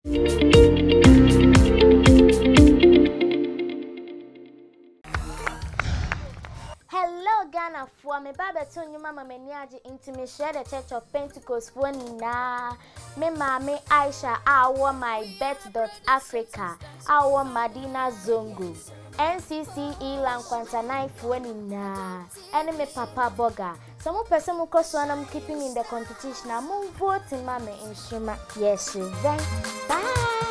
Hello Ghana for me baba to you mama meniaji intimate share the Church of Pentecost for na me mama Aisha awo my bet.africa awo Madina Zongo NCCE Lankwanta 9 for na enemy papa boga some person who cross one I'm keeping in the competition I'm voting mama instrument yes then bye.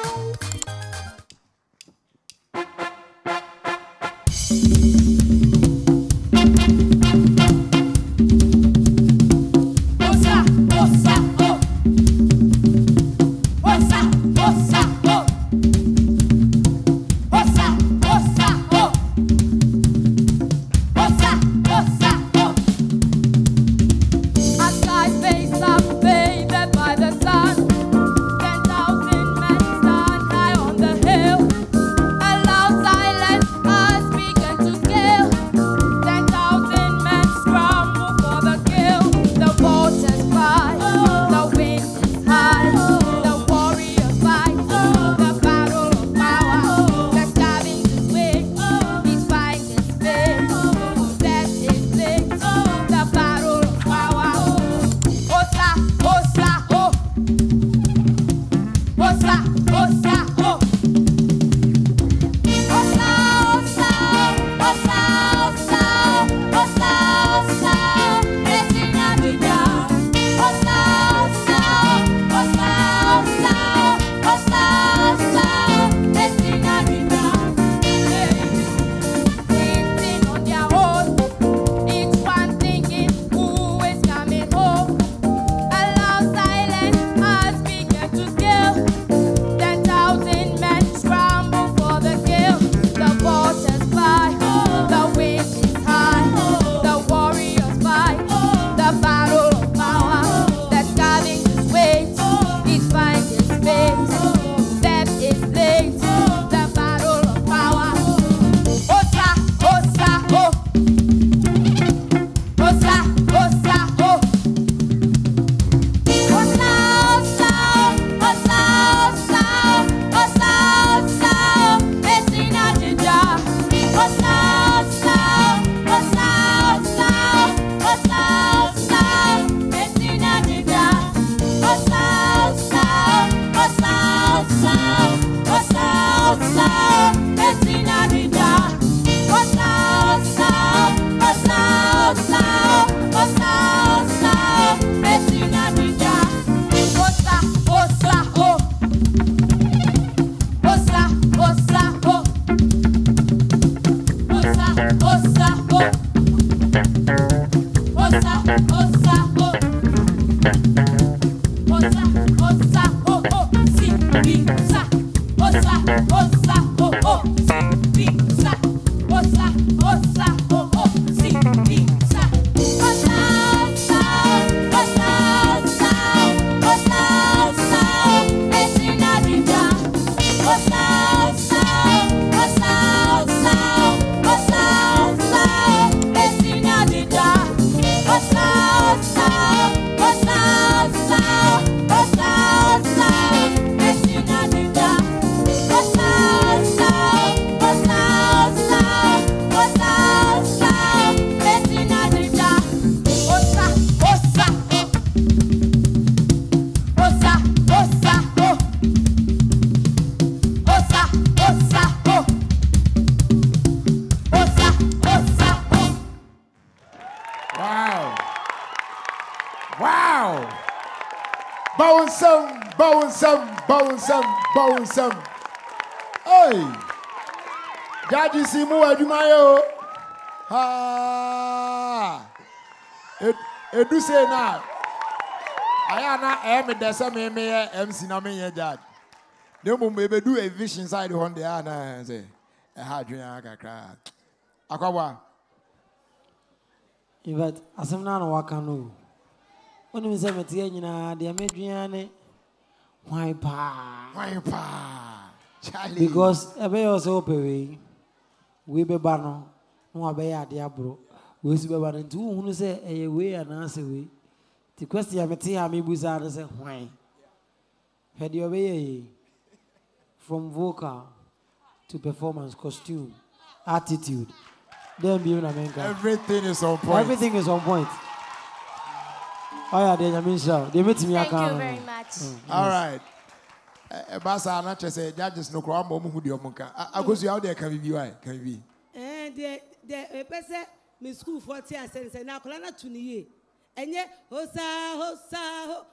Bounce. Hey, Daddy Simu Adumayo. Edu say na. Ayana me desa me MC na me dad. Dem mo be do a vision side on the ana say. Ha dwen kakra. Akwawa. But asem na no waka no. Oni mi say metie nyina de medwiane. Why pa? Charlie. Because ebe also open we be bano no abeya de abro. We si be bano nti hunu say eye we anase we. The question ya meti ha me buza na say why. He de obeye. from vocal to performance, costume, attitude. Then be in America. Everything is on point. Everything is on point. Oh yeah, they mean so. They meet me. Thank you very much. All right. Basa na chese judges no kwa mo hu de omunka. Agosu how there can be why? Can be. The person me school 40 cents na kola na tuniye. Enye hosa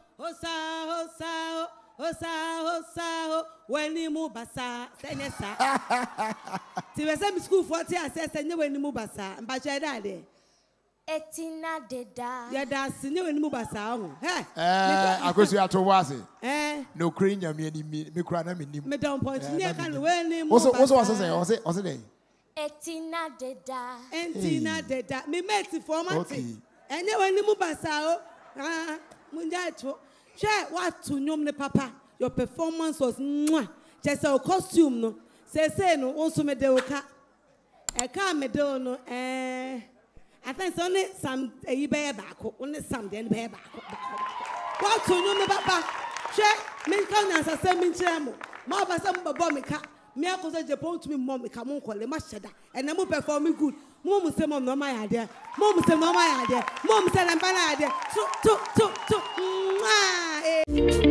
when you move basa senesa. Ti we say me school 40 cents enye when you move basa. Mba che dade. Etina deda. Ya da sinye when you move basa ho. Agosu ato wase. No crane nyame ani me kura na me nim. Me don point near kan when you move. Also say. Etina deda. Etina deda. Me mate format. Enye when you move basa ho. Munja cho. Share what to nyom ne papa. Your performance was mwah. Just a costume no. Say no also me de oka. E ka me de no I think only some e be back. Only some then be back. What to nyom ne papa. Share me kan answer say me nkyere mo. Ma ba say mbabo me ka. Me akoso Japan to me mom me ka mo nkole ma sheda. And na mo perform good. Mom say mom no my idea. Mom say no my idea. Mom say na bana idea. To.